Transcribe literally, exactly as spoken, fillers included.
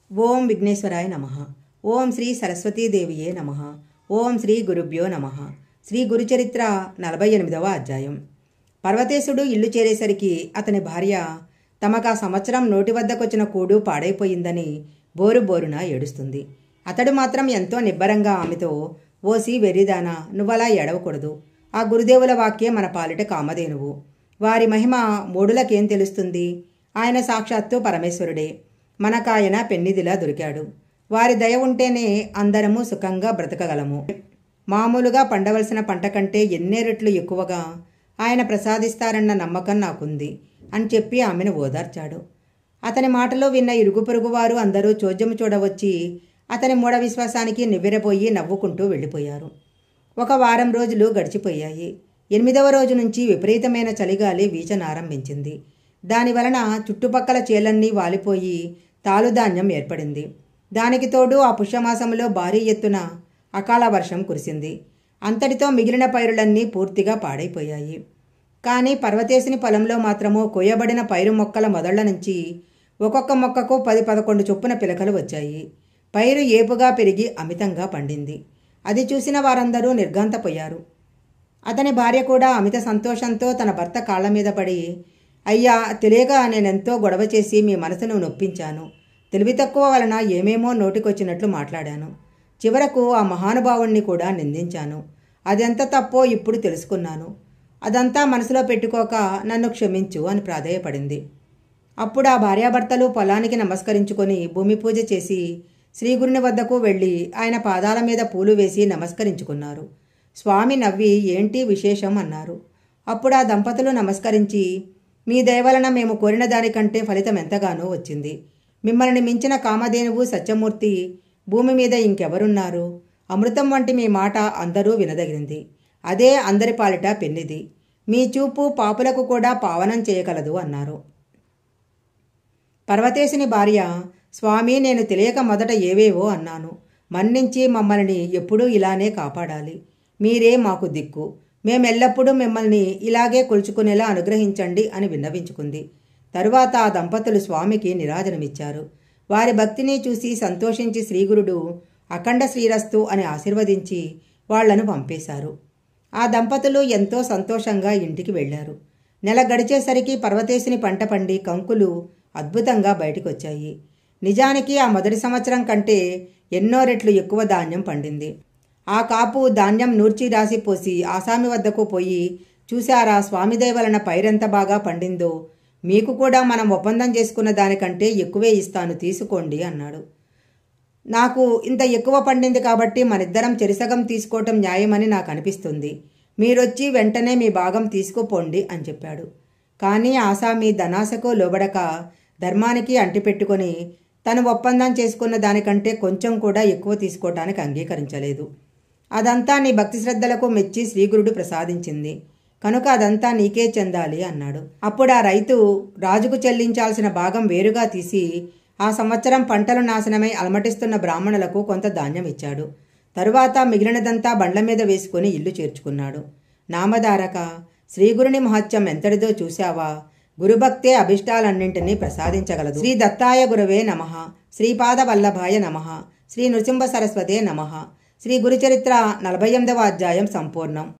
ఓం విఘ్నేశ్వరాయ నమః. ఓం శ్రీ సరస్వతీదేవియే నమః. ఓం శ్రీ గురుభ్యో నమః. శ్రీ గురుచరిత్ర నలభై ఎనిమిదవ అధ్యాయం. పర్వతేశుడు ఇల్లు చేరేసరికి అతని భార్య తమకా సంవత్సరం నోటి వద్దకొచ్చిన కూడు పాడైపోయిందని బోరు బోరున ఏడుస్తుంది. అతడు మాత్రం ఎంతో నిబ్బరంగా ఆమెతో, ఓసి వెర్రిదానా, నువ్వలా ఏడవకూడదు. ఆ గురుదేవుల వాక్యే మన పాలిట కామధేనువు. వారి మహిమ మూడులకేం తెలుస్తుంది? ఆయన సాక్షాత్తు పరమేశ్వరుడే. మనకాయన పెన్నిదిలా దొరికాడు. వారి దయ ఉంటేనే అందరము సుఖంగా బ్రతకగలము. మామూలుగా పండవలసిన పంట కంటే ఎన్నే రెట్లు ఎక్కువగా ఆయన ప్రసాదిస్తారన్న నమ్మకం నాకుంది అని చెప్పి ఆమెను ఓదార్చాడు. అతని మాటలో విన్న ఇరుగు పొరుగువారు అందరూ చోద్యము చూడవచ్చి అతని మూఢ విశ్వాసానికి నివ్వెరపోయి నవ్వుకుంటూ వెళ్ళిపోయారు. ఒక వారం రోజులు గడిచిపోయాయి. ఎనిమిదవ రోజు నుంచి విపరీతమైన చలిగాలి వీచనారంభించింది. దానివలన చుట్టుపక్కల చేలన్నీ వాలిపోయి తాలుధాన్యం ఏర్పడింది. దానికి తోడు ఆ పుష్యమాసంలో భారీ ఎత్తున అకాల వర్షం కురిసింది. అంతటితో మిగిలిన పైరులన్నీ పూర్తిగా పాడైపోయాయి. కానీ పర్వతేశుని పొలంలో మాత్రము కోయబడిన పైరు మొక్కల మొదళ్ల నుంచి ఒక్కొక్క మొక్కకు పది పదకొండు చొప్పున పిలకలు వచ్చాయి. పైరు ఏపుగా పెరిగి అమితంగా పండింది. అది చూసిన వారందరూ నిర్ఘాంతపోయారు. అతని భార్య కూడా అమిత సంతోషంతో తన భర్త కాళ్ల మీద పడి, అయ్యా, తెలియక నేనెంతో గొడవ చేసి మీ మనసును నొప్పించాను. తెలివి తక్కువ వలన ఏమేమో నోటికొచ్చినట్లు మాట్లాడాను. చివరకు ఆ మహానుభావుణ్ణి కూడా నిందించాను. అదెంత తప్పో ఇప్పుడు తెలుసుకున్నాను. అదంతా మనసులో పెట్టుకోక నన్ను క్షమించు అని ప్రాధేయపడింది. అప్పుడు ఆ భార్యాభర్తలు పొలానికి నమస్కరించుకొని భూమి పూజ చేసి శ్రీగురుని వద్దకు వెళ్ళి ఆయన పాదాల మీద పూలు వేసి నమస్కరించుకున్నారు. స్వామి నవ్వి, ఏంటి విశేషం అన్నారు. అప్పుడు ఆ దంపతులు నమస్కరించి, మీ దయవలన మేము కోరిన దానికంటే ఫలితం ఎంతగానో వచ్చింది. మిమ్మల్ని మించిన కామధేనువు సత్యమూర్తి భూమి మీద ఇంకెవరున్నారు? అమృతం వంటి మీ మాట అందరూ వినదగినది. అదే అందరి పాలిట పెన్నిది. మీ చూపు పాపులకు కూడా పావనం చేయగలదు అన్నారు. పర్వతేశుని భార్య, స్వామి, నేను తెలియక మొదట ఏవేవో అన్నాను. మన్నించి మమ్మల్ని ఎప్పుడూ ఇలానే కాపాడాలి. మీరే మాకు దిక్కు. మేమెల్లప్పుడూ మిమ్మల్ని ఇలాగే కొలుచుకునేలా అనుగ్రహించండి అని విన్నవించుకుంది. తరువాత ఆ దంపతులు స్వామికి నిరాజనమిచ్చారు. వారి భక్తిని చూసి సంతోషించి శ్రీగురుడు అఖండ శ్రీరస్తు అని ఆశీర్వదించి వాళ్లను పంపేశారు. ఆ దంపతులు ఎంతో సంతోషంగా ఇంటికి వెళ్లారు. నెల గడిచేసరికి పర్వతేశుని పంట పండి కంకులు అద్భుతంగా బయటికొచ్చాయి. నిజానికి ఆ మొదటి సంవత్సరం కంటే ఎన్నో రెట్లు ఎక్కువ ధాన్యం పండింది. ఆ కాపు ధాన్యం నూర్చి రాసిపోసి ఆసామి వద్దకు పోయి, చూశారా, స్వామిదయ వలన పైరెంత బాగా పండిందో, మీకు కూడా మనం ఒప్పందం చేసుకున్న దానికంటే ఎక్కువే ఇస్తాను, తీసుకోండి అన్నాడు. నాకు ఇంత ఎక్కువ పండింది కాబట్టి మనిద్దరం చెరిసగం తీసుకోవటం న్యాయమని నాకు అనిపిస్తుంది. మీరొచ్చి వెంటనే మీ భాగం తీసుకుపోండి అని చెప్పాడు. కానీ ఆసామి ధనాశకు లోబడక ధర్మానికి అంటిపెట్టుకొని తను ఒప్పందం చేసుకున్న దానికంటే కొంచెం కూడా ఎక్కువ తీసుకోవటానికి అంగీకరించలేదు. అదంతా నీ భక్తి శ్రద్ధలకు మెచ్చి శ్రీగురుడు ప్రసాదించింది కనుక అదంతా నీకే చెందాలి అన్నాడు. అప్పుడు ఆ రైతు రాజుకు చెల్లించాల్సిన భాగం వేరుగా తీసి ఆ సంవత్సరం పంటలు నాశనమై అలమటిస్తున్న బ్రాహ్మణులకు కొంత ధాన్యం ఇచ్చాడు. తరువాత మిగిలినదంతా బండ్ల మీద వేసుకుని ఇల్లు చేర్చుకున్నాడు. నామధారక, శ్రీగురుని మహత్యం ఎంతటిదో చూశావా? గురుభక్తే అభిష్టాలన్నింటినీ ప్రసాదించగలదు. శ్రీ దత్తాయ గురవే నమః. శ్రీపాద వల్లభాయ నమః. శ్రీ నృసింహ సరస్వతే నమః. శ్రీ గురుచరిత్ర నలభై ఎనిమిదవ అధ్యాయం సంపూర్ణం.